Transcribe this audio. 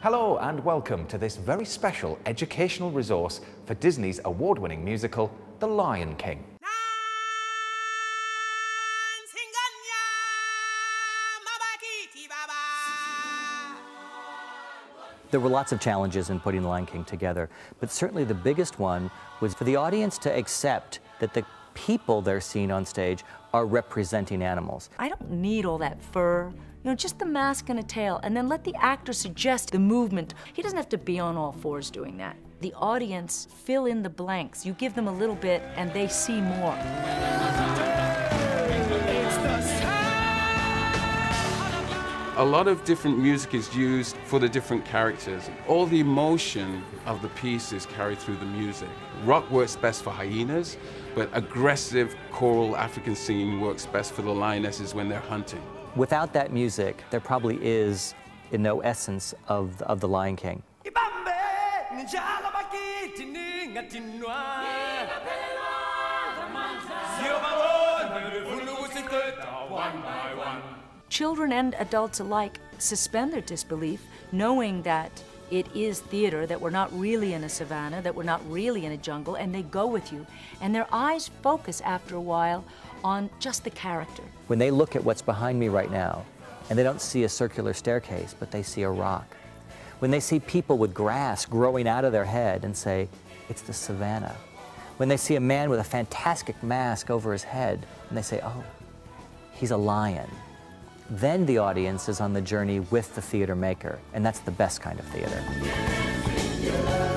Hello and welcome to this very special educational resource for Disney's award-winning musical, The Lion King. There were lots of challenges in putting The Lion King together, but certainly the biggest one was for the audience to accept that the people they're seeing on stage are representing animals. I don't need all that fur, just the mask and a tail, and then let the actor suggest the movement. He doesn't have to be on all fours doing that. The audience fill in the blanks. You give them a little bit and they see more. A lot of different music is used for the different characters. All the emotion of the piece is carried through the music. Rock works best for hyenas, but aggressive choral African singing works best for the lionesses when they're hunting. Without that music, there probably is no essence of The Lion King. Children and adults alike suspend their disbelief, knowing that it is theater, that we're not really in a savannah, that we're not really in a jungle, and they go with you. And their eyes focus after a while on just the character. When they look at what's behind me right now, and they don't see a circular staircase, but they see a rock. When they see people with grass growing out of their head and say, it's the savannah. When they see a man with a fantastic mask over his head, and they say, oh, he's a lion. Then the audience is on the journey with the theater maker, and that's the best kind of theater.